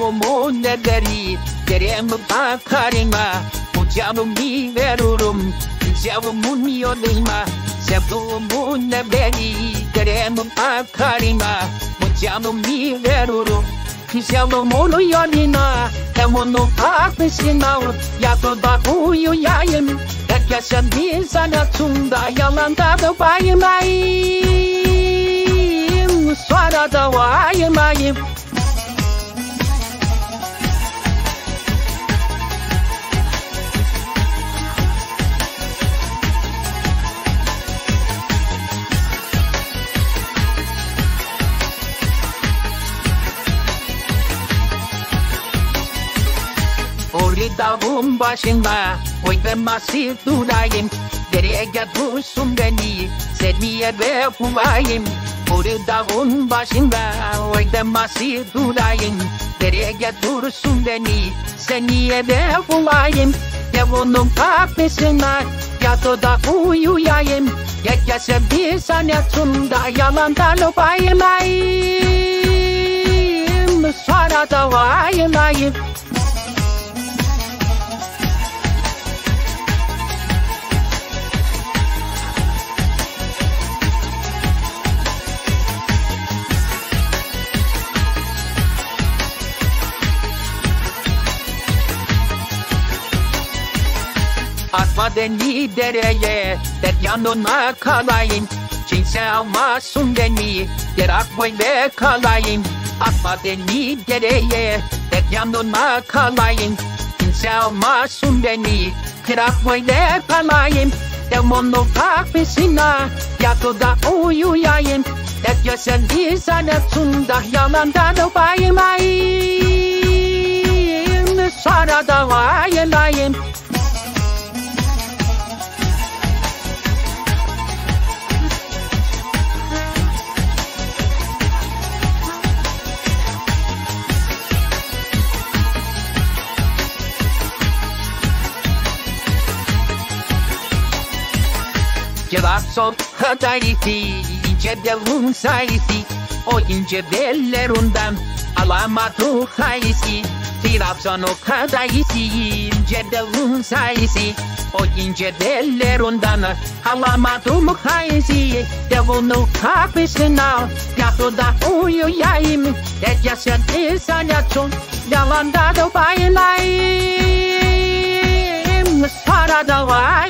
sevduğumun nedeni derem bakarıma bu canımı veririm canımın yoluma sevduğumun nedeni derem bakarıma bu canımı veririm sevduğumun yoluna hem onu bakmışına yakında uyuyayım herkesin bir sanatında yalanda da baymayayım sonra da vaymayayım. Orada dağın başında oynaması durayım nereye götürsün beni seni eve bulayım. Orada dağın başında oynaması durayım nereye götürsün beni seni eve bulayım. Ya onun kahvesine ya da uyuyayım herkesin bir sanatında yalandan baymayayım sonra da vaymayayım. Atma beni dereye, der yanına kalayım. Kimse almasın beni, der akbayla kalayım. Atma beni dereye, der yanına kalayım. Kimse almasın beni, der akbayla kalayım. Der onun kahvesine, yatıda uyuyayım. Der yaşan bir sanatında, yalandan baymayayım. Sonra da vaylayayım. Cevap sokaklarıydı, ince belun sayısı. O ince bellerinden alamadı haysi. Trabzon o kadarıydı, ince belun sayısı. O ince bellerinden alamadım haysi. Devunu kahvesine yatıda uyuyayım. Herkesin bir sanatçın yalanda da bayılayım. Sonra da var.